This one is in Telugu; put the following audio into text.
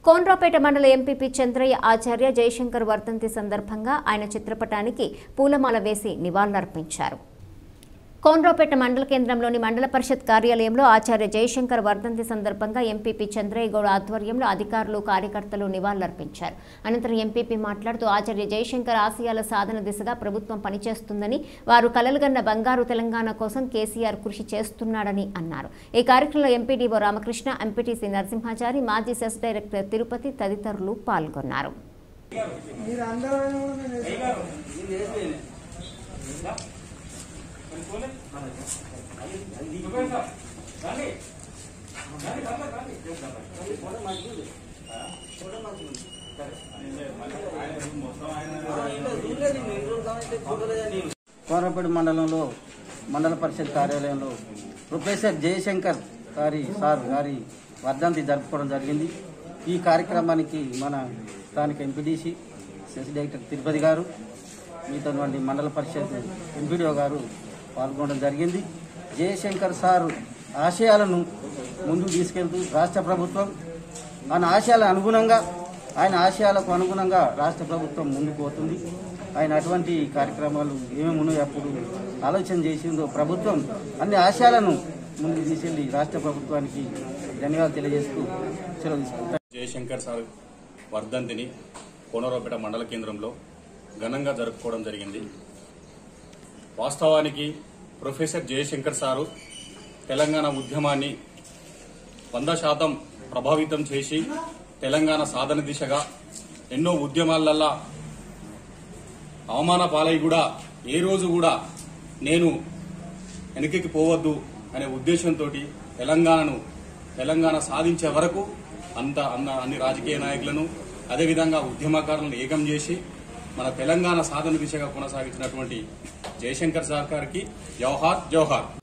కోనరావుపేట మండల ఎంపీపీ చంద్రయ్య ఆచార్య జయశంకర్ వర్ధంతి సందర్భంగా ఆయన చిత్రపటానికి పూలమాల వేసి నివాళులర్పించారు. కోనరావుపేట మండల కేంద్రంలోని మండల పరిషత్ కార్యాలయంలో ఆచార్య జయశంకర్ వర్ధంతి సందర్భంగా ఎంపీపీ చంద్రయ్య గౌడ్ ఆధ్వర్యంలో అధికారులు కార్యకర్తలు నివాళులర్పించారు. అనంతరం ఎంపీపీ మాట్లాడుతూ ఆచార్య జయశంకర్ ఆశయాల సాధన దిశగా ప్రభుత్వం పనిచేస్తుందని, వారు కలలుగన్న బంగారు తెలంగాణ కోసం కేసీఆర్ కృషి చేస్తున్నాడని అన్నారు. ఈ కార్యక్రమంలో ఎంపీడీఓ రామకృష్ణ, ఎంపీటీసీ నరసింహాచారి, మాజీ సెస్ డైరెక్టర్ తిరుపతి తదితరులు పాల్గొన్నారు. కోనరావుపేట మండలంలో మండల పరిషత్ కార్యాలయంలో ప్రొఫెసర్ జయశంకర్ గారి వర్ధంతి జరుపుకోవడం జరిగింది. ఈ కార్యక్రమానికి మన స్థానిక ఎంపీడీసీ సెస్ డైరెక్టర్ తిరుపతి గారు, మిగతా మండల పరిషత్ ఎంపీడీఓ గారు పాల్గొనడం జరిగింది. జయశంకర్ సార్ ఆశయాలను ముందుకు తీసుకెళ్తూ రాష్ట్ర ప్రభుత్వం ఆయన ఆశయాలకు అనుగుణంగా రాష్ట్ర ప్రభుత్వం ముందుకు పోతుంది. ఆయన అటువంటి కార్యక్రమాలు ఏమేమి ఉన్నాయో అప్పుడు ఆలోచన చేసిందో ప్రభుత్వం అన్ని ఆశయాలను ముందుకు తీసుకెళ్లి రాష్ట్ర ప్రభుత్వానికి ధన్యవాదాలు తెలియజేస్తూ సెలవు తీసుకుంటారు. జయశంకర్ సార్ వర్ధంతిని కోనరావుపేట మండల కేంద్రంలో ఘనంగా జరుపుకోవడం జరిగింది. వాస్తవానికి ప్రొఫెసర్ జయశంకర్ సారు తెలంగాణ ఉద్యమాన్ని 100% ప్రభావితం చేసి తెలంగాణ సాధన దిశగా ఎన్నో ఉద్యమాలల్లా అవమాన పాలై కూడా ఏ రోజు కూడా నేను వెనక్కి పోవద్దు అనే ఉద్దేశంతో తెలంగాణ సాధించే వరకు అన్ని రాజకీయ నాయకులను అదేవిధంగా ఉద్యమకారులను ఏకం చేసి మన తెలంగాణ సాధన దిశగా కొనసాగించినటువంటి జయశంకర్ సార్ గారికి జవహార్ జవహార్.